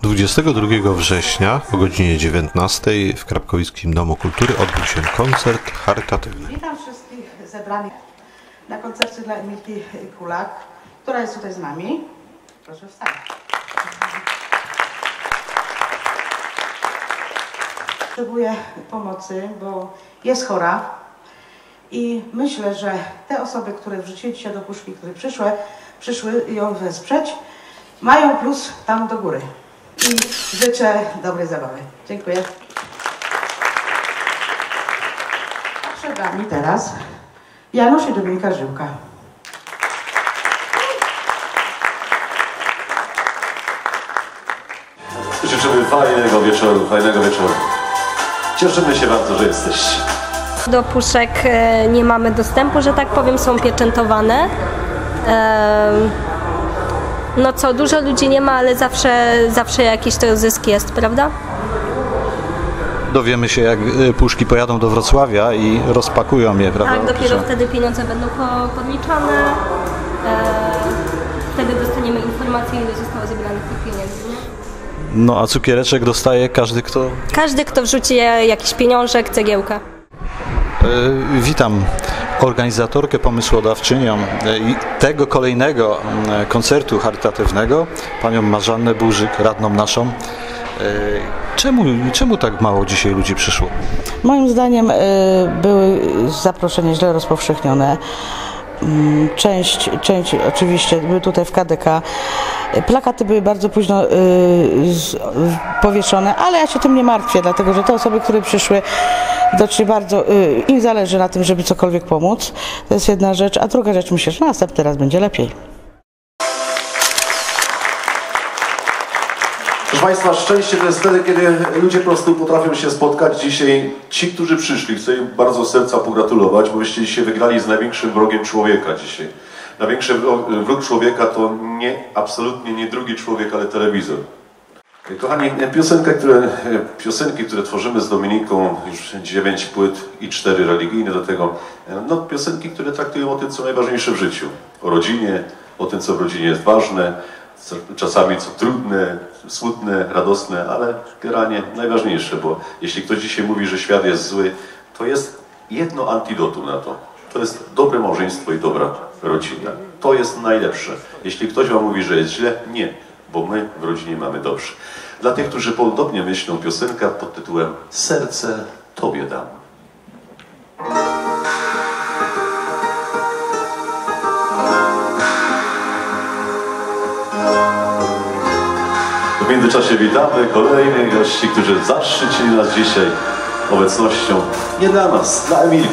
22 września o godzinie 19 w Krapkowickim Domu Kultury odbył się koncert charytatywny. Witam wszystkich zebranych na koncercie dla Emilki Kulak, która jest tutaj z nami. Proszę wstać. Potrzebuję pomocy, bo jest chora i myślę, że te osoby, które wrzuciły dzisiaj do puszki, które przyszły ją wesprzeć, mają plus tam do góry. I życzę dobrej zabawy. Dziękuję. A przed nami teraz Janusz i Dominika Żyłka. Życzymy fajnego wieczoru. Cieszymy się bardzo, że jesteście. Do puszek nie mamy dostępu, że tak powiem, są pieczętowane. No co, dużo ludzi nie ma, ale zawsze jakiś to zysk jest, prawda? Dowiemy się, jak puszki pojadą do Wrocławia i rozpakują je, prawda? Tak, dopiero wtedy pieniądze będą podliczane. Wtedy dostaniemy informację, ile zostało zebranych tych pieniędzy. Nie? No a cukiereczek dostaje każdy, kto... Każdy, kto wrzuci jakiś pieniążek, cegiełkę. Witam organizatorkę, pomysłodawczynią tego kolejnego koncertu charytatywnego, panią Marzannę Burzyk, radną naszą. Czemu tak mało dzisiaj ludzi przyszło? Moim zdaniem były zaproszenia źle rozpowszechnione. Część oczywiście były tutaj w KDK. Plakaty były bardzo późno powieszone, ale ja się tym nie martwię, dlatego że te osoby, które przyszły, dotrzymali bardzo, im zależy na tym, żeby cokolwiek pomóc. To jest jedna rzecz, a druga rzecz, myślę, że następny raz będzie lepiej. Proszę Państwa, szczęście to jest wtedy, kiedy ludzie po prostu potrafią się spotkać. Dzisiaj ci, którzy przyszli, chcę im bardzo z serca pogratulować, bo wyście dzisiaj wygrali z największym wrogiem człowieka dzisiaj. Największy wróg człowieka to absolutnie nie drugi człowiek, ale telewizor. Kochani, piosenki, które tworzymy z Dominiką, już 9 płyt i 4 religijne do tego, no piosenki, które traktują o tym, co najważniejsze w życiu. O rodzinie, o tym, co w rodzinie jest ważne, czasami co trudne, smutne, radosne, ale generalnie najważniejsze, bo jeśli ktoś dzisiaj mówi, że świat jest zły, to jest jedno antidotum na to. To jest dobre małżeństwo i dobra rodzina. To jest najlepsze. Jeśli ktoś wam mówi, że jest źle, nie, bo my w rodzinie mamy dobrze. Dla tych, którzy podobnie myślą, piosenka pod tytułem Serce Tobie dam. W międzyczasie witamy kolejnych gości, którzy zaszczycili nas dzisiaj obecnością. Nie dla nas, dla Emilki.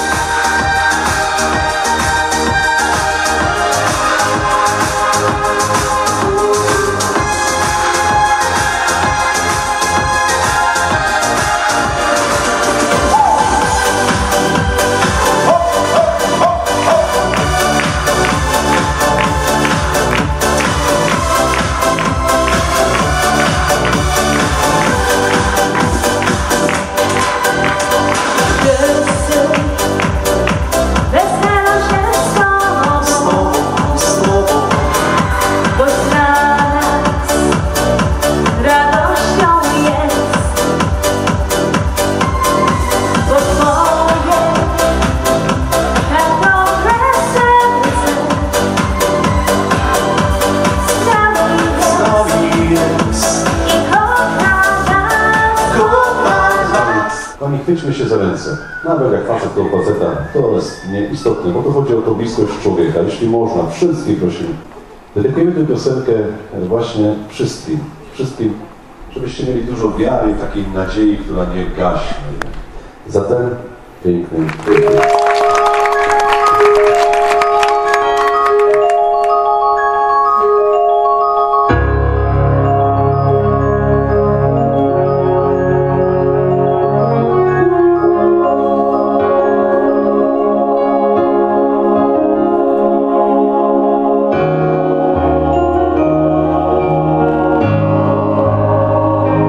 Chwyćmy się za ręce. Nawet jak facet do faceta, to jest nieistotne, bo to chodzi o tą bliskość człowieka. Jeśli można, wszystkich prosimy. Dedykujemy tę piosenkę właśnie wszystkim, żebyście mieli dużo wiary, takiej nadziei, która nie gaśnie. Za ten piękny.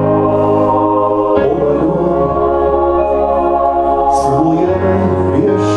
Spróbujemy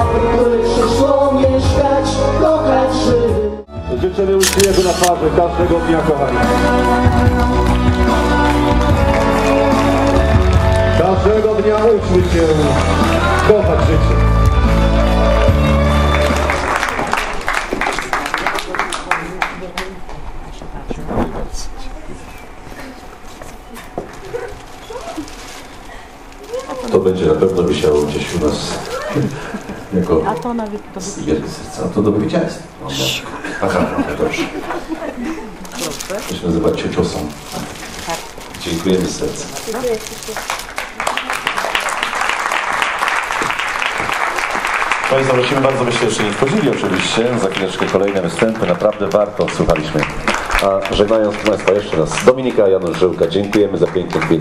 które przyszło mieszkać, kochać, żyć. Życzymy uśmiechu na twarzy każdego dnia, kochani. Każdego dnia uczmy się kochać życie. To będzie na pewno wisiało gdzieś u nas jako wielkie serce. A to do wywidziaństwa. No, aha, dobrze. To się nazywa ciociosą. Dziękujemy z serca. Państwa, prosimy bardzo, byście jeszcze nie wchodzili oczywiście. Za chwileczkę kolejne występy. Naprawdę warto, słuchaliśmy. A żegnając Państwa jeszcze raz, Dominika, Janusz Żyłka. Dziękujemy za piękną chwilę.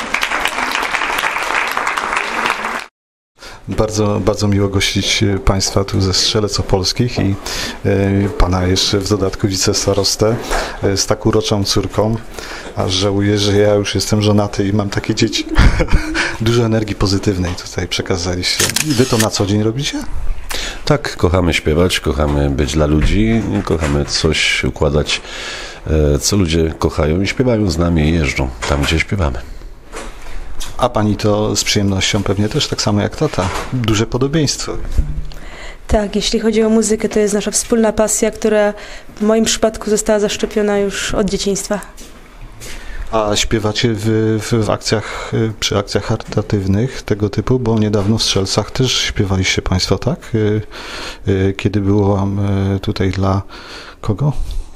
Bardzo miło gościć Państwa tu ze Strzelec Opolskich i Pana jeszcze w dodatku wicestarostę z tak uroczą córką, aż żałuję, że ja już jestem żonaty i mam takie dzieci. Dużo energii pozytywnej tutaj przekazaliście. I Wy to na co dzień robicie? Tak, kochamy śpiewać, kochamy być dla ludzi, kochamy coś układać, co ludzie kochają i śpiewają z nami i jeżdżą tam, gdzie śpiewamy. A Pani to z przyjemnością pewnie też, tak samo jak tata. Duże podobieństwo. Tak, jeśli chodzi o muzykę, to jest nasza wspólna pasja, która w moim przypadku została zaszczepiona już od dzieciństwa. A śpiewacie w akcjach, przy akcjach charytatywnych tego typu, bo niedawno w Strzelcach też śpiewaliście Państwo, tak? Kiedy byłam tutaj dla kogo?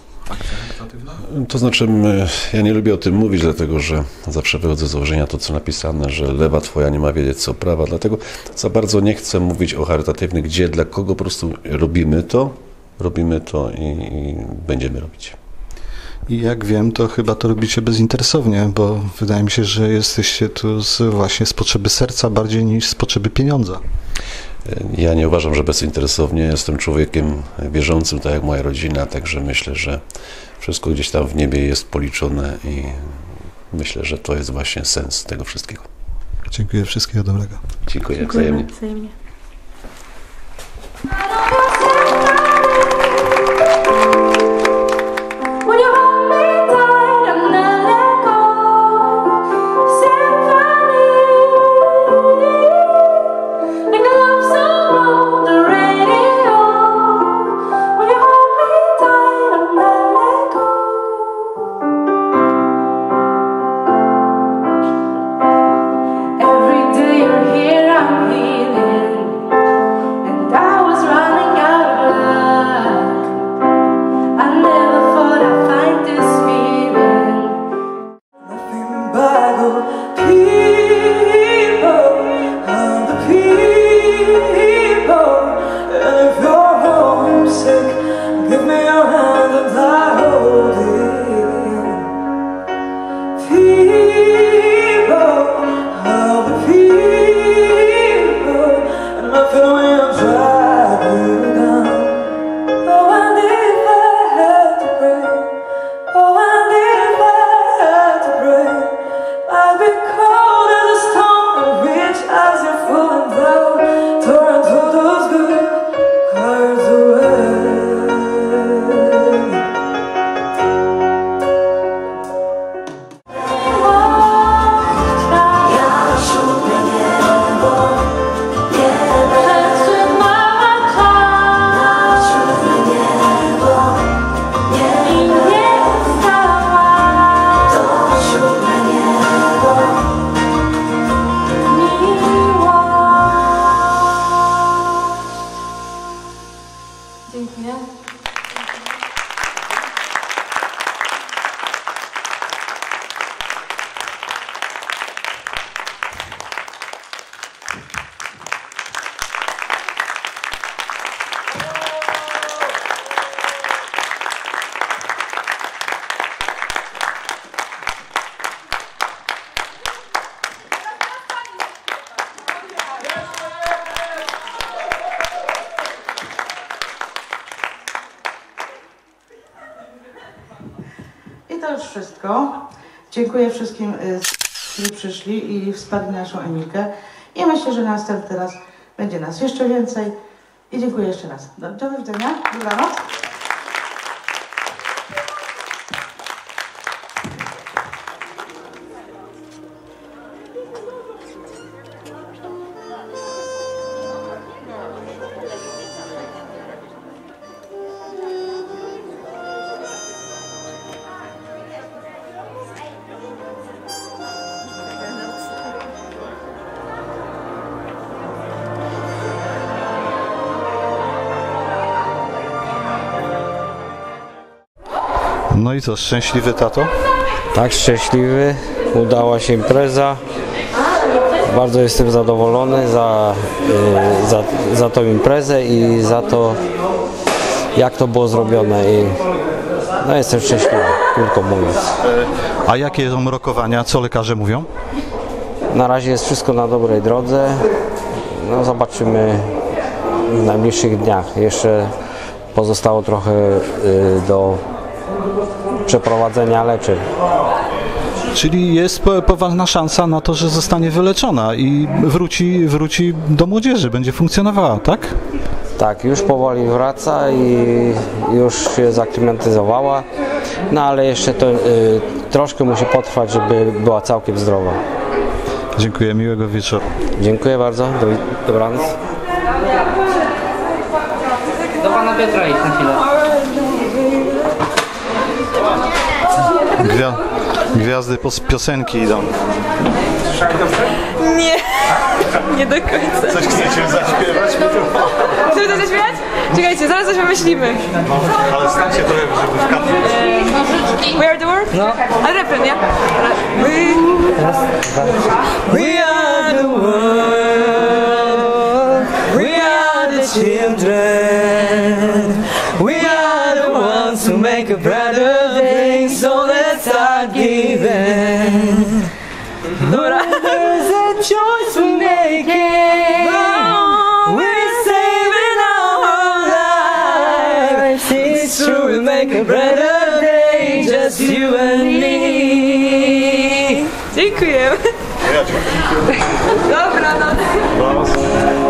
To znaczy, ja nie lubię o tym mówić, dlatego że zawsze wychodzę z założenia to, co napisane, że lewa twoja nie ma wiedzieć, co prawa, dlatego za bardzo nie chcę mówić o charytatywnych, gdzie, dla kogo, po prostu robimy to i będziemy robić. I jak wiem, to chyba to robicie bezinteresownie, bo wydaje mi się, że jesteście tu właśnie z potrzeby serca bardziej niż z potrzeby pieniądza. Ja nie uważam, że bezinteresownie. Jestem człowiekiem wierzącym, tak jak moja rodzina, także myślę, że wszystko gdzieś tam w niebie jest policzone i myślę, że to jest właśnie sens tego wszystkiego. Dziękuję, wszystkiego dobrego. Dziękuję wzajemnie. I to już wszystko. Dziękuję wszystkim, którzy przyszli i wsparli naszą Emilkę. I myślę, że następny raz będzie nas jeszcze więcej. I dziękuję jeszcze raz. Do widzenia. Dobranoc. No i co, szczęśliwy tato? Tak, szczęśliwy. Udała się impreza. Bardzo jestem zadowolony za tą imprezę i za to, jak to było zrobione. I no, jestem szczęśliwy, krótko mówiąc. A jakie są rokowania? Co lekarze mówią? Na razie jest wszystko na dobrej drodze. No, zobaczymy w najbliższych dniach. Jeszcze pozostało trochę do przeprowadzenia leczeń. Czyli jest poważna szansa na to, że zostanie wyleczona i wróci do młodzieży, będzie funkcjonowała, tak? Tak, już powoli wraca i już się zaklimatyzowała, no ale jeszcze to troszkę musi potrwać, żeby była całkiem zdrowa. Dziękuję, miłego wieczoru. Dziękuję bardzo, dobranoc. Do pana Piotra idź na chwilę. Gwiazdy piosenki idą. Nie, nie do końca. Coś chcecie zaśpiewać? Chcemy to zaśpiewać? Czekajcie, zaraz coś wymyślimy. Ale stańcie trochę, żeby w kadrze. We are the world? No. Ale refren, nie? We are the world. We are the children. We are the ones who make a brighter day. So let's start giving. There's a choice we're making. We're saving our lives. It's true, we'll make a brighter day. Just you and me. Dziękuję. Dobranoc.